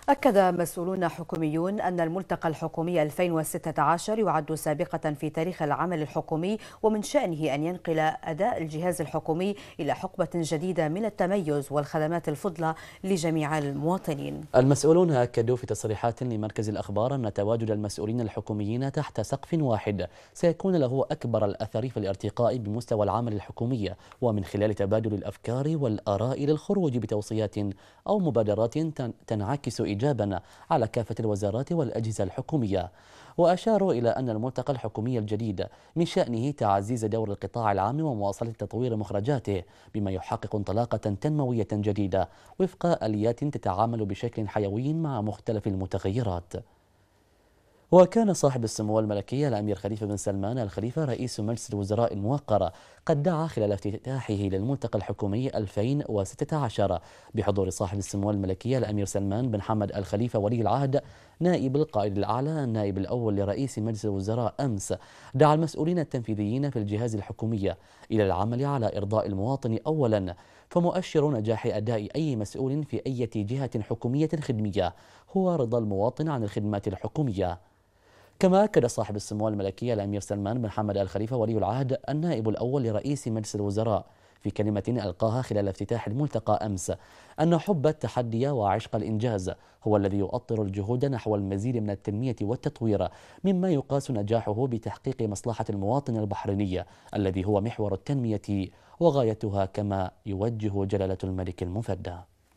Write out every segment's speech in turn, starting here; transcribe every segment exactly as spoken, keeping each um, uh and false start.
أكد مسؤولون حكوميون أن الملتقى الحكومي ألفين وستة عشر يعد سابقة في تاريخ العمل الحكومي، ومن شأنه أن ينقل أداء الجهاز الحكومي إلى حقبة جديدة من التميز والخدمات الفضلى لجميع المواطنين. المسؤولون أكدوا في تصريحات لمركز الأخبار أن تواجد المسؤولين الحكوميين تحت سقف واحد سيكون له أكبر الأثر في الارتقاء بمستوى العمل الحكومي، ومن خلال تبادل الأفكار والآراء للخروج بتوصيات أو مبادرات تنعكس إيجابا على كافة الوزارات والأجهزة الحكومية. وأشاروا إلى أن الملتقى الحكومي الجديد من شأنه تعزيز دور القطاع العام ومواصلة تطوير مخرجاته، بما يحقق انطلاقة تنموية جديدة وفق آليات تتعامل بشكل حيوي مع مختلف المتغيرات. وكان صاحب السمو الملكي الأمير خليفة بن سلمان الخليفة رئيس مجلس الوزراء الموقر قد دعا خلال افتتاحه للملتقى الحكومي ألفين وستة عشر بحضور صاحب السمو الملكي الأمير سلمان بن حمد الخليفة ولي العهد نائب القائد الأعلى النائب الأول لرئيس مجلس الوزراء أمس، دعا المسؤولين التنفيذيين في الجهاز الحكومي إلى العمل على إرضاء المواطن أولا، فمؤشر نجاح أداء أي مسؤول في أي جهة حكومية خدمية هو رضا المواطن عن الخدمات الحكومية. كما أكد صاحب السمو الملكي الأمير سلمان بن حمد الخليفة ولي العهد النائب الأول لرئيس مجلس الوزراء في كلمة ألقاها خلال افتتاح الملتقى أمس أن حب التحدي وعشق الإنجاز هو الذي يؤطر الجهود نحو المزيد من التنمية والتطوير، مما يقاس نجاحه بتحقيق مصلحة المواطن البحريني الذي هو محور التنمية وغايتها، كما يوجه جلالة الملك المفدى.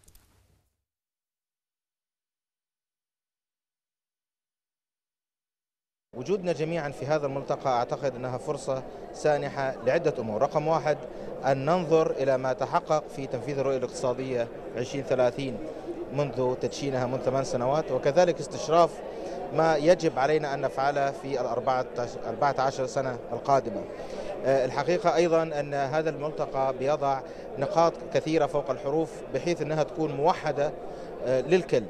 وجودنا جميعا في هذا الملتقى أعتقد أنها فرصة سانحة لعدة أمور. رقم واحد، أن ننظر إلى ما تحقق في تنفيذ الرؤية الاقتصادية عشرين ثلاثين منذ تدشينها منذ ثمان سنوات، وكذلك استشراف ما يجب علينا أن نفعله في الأربعة عشر سنة القادمة. الحقيقة أيضا أن هذا الملتقى بيضع نقاط كثيرة فوق الحروف بحيث أنها تكون موحدة للكل،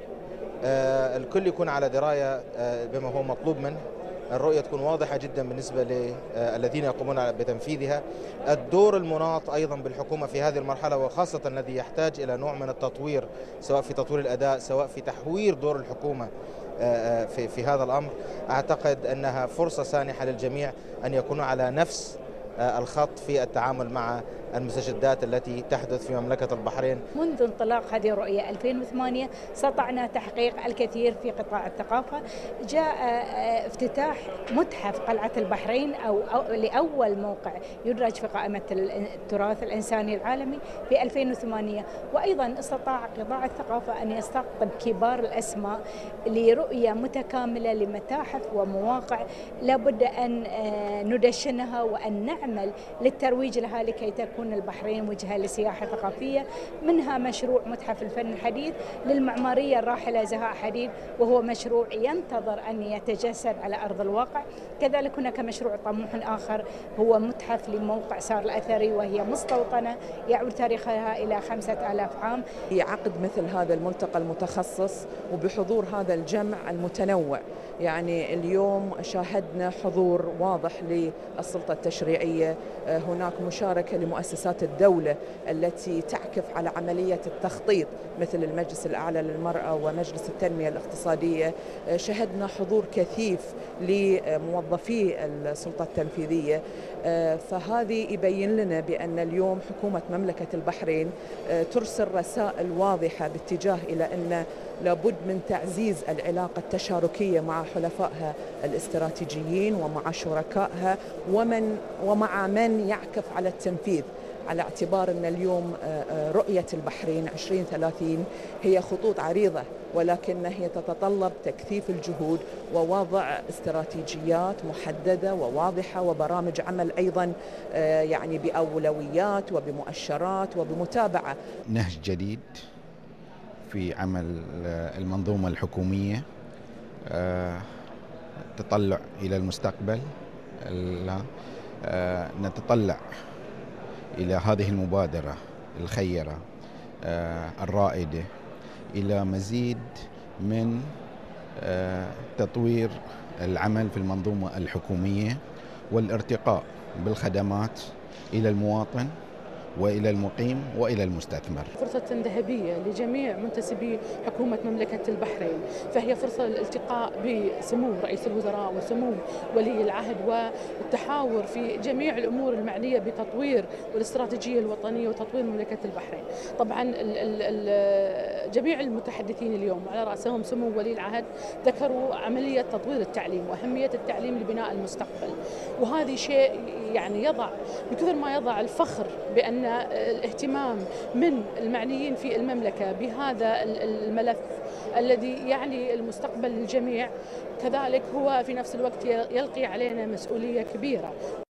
الكل يكون على دراية بما هو مطلوب منه، الرؤية تكون واضحة جدا بالنسبة للذين يقومون بتنفيذها، الدور المناط أيضا بالحكومة في هذه المرحلة، وخاصة الذي يحتاج إلى نوع من التطوير سواء في تطوير الأداء سواء في تحوير دور الحكومة في في هذا الأمر. أعتقد أنها فرصة سانحة للجميع أن يكونوا على نفس الخط في التعامل مع المستجدات التي تحدث في مملكة البحرين. منذ انطلاق هذه الرؤية ألفين وثمانية استطعنا تحقيق الكثير في قطاع الثقافة. جاء افتتاح متحف قلعة البحرين أو, أو لأول موقع يدرج في قائمة التراث الإنساني العالمي في ألفين وثمانية، وأيضا استطاع قطاع الثقافة أن يستقطب كبار الأسماء لرؤية متكاملة لمتاحف ومواقع لابد أن ندشنها وأن نعمل للترويج لها لكي تكون البحرين وجهة لسياحة ثقافية. منها مشروع متحف الفن الحديث للمعمارية الراحلة زهاء حديد، وهو مشروع ينتظر أن يتجسد على أرض الواقع. كذلك هناك مشروع طموح آخر هو متحف لموقع سار الأثري، وهي مستوطنة يعود تاريخها إلى خمسة آلاف عام. عقد مثل هذا الملتقى المتخصص وبحضور هذا الجمع المتنوع، يعني اليوم شاهدنا حضور واضح للسلطة التشريعية، هناك مشاركة لمؤسسات الدولة التي تعكف على عملية التخطيط مثل المجلس الأعلى للمرأة ومجلس التنمية الاقتصادية، شهدنا حضور كثيف لموظفي السلطة التنفيذية، فهذه يبين لنا بأن اليوم حكومة مملكة البحرين ترسل رسائل واضحة باتجاه إلى أن لابد من تعزيز العلاقة التشاركية مع حلفائها الاستراتيجيين ومع شركائها ومن ومع من يعكف على التنفيذ، على اعتبار أن اليوم رؤية البحرين عشرين ثلاثين هي خطوط عريضة، ولكن هي تتطلب تكثيف الجهود ووضع استراتيجيات محددة وواضحة وبرامج عمل أيضا يعني بأولويات وبمؤشرات وبمتابعة. نهج جديد في عمل المنظومة الحكومية، تطلع إلى المستقبل، نتطلع إلى هذه المبادرة الخيرة الرائدة إلى مزيد من تطوير العمل في المنظومة الحكومية والارتقاء بالخدمات إلى المواطن وإلى المقيم وإلى المستثمر. فرصة ذهبية لجميع منتسبي حكومة مملكة البحرين، فهي فرصة للالتقاء بسمو رئيس الوزراء وسمو ولي العهد والتحاور في جميع الأمور المعنية بتطوير والاستراتيجية الوطنية وتطوير مملكة البحرين. طبعا ال ال جميع المتحدثين اليوم على رأسهم سمو ولي العهد ذكروا عملية تطوير التعليم وأهمية التعليم لبناء المستقبل، وهذا شيء يعني يضع بكثر ما يضع الفخر بأن الاهتمام من المعنيين في المملكة بهذا الملف الذي يعني المستقبل للجميع، كذلك هو في نفس الوقت يلقي علينا مسؤولية كبيرة.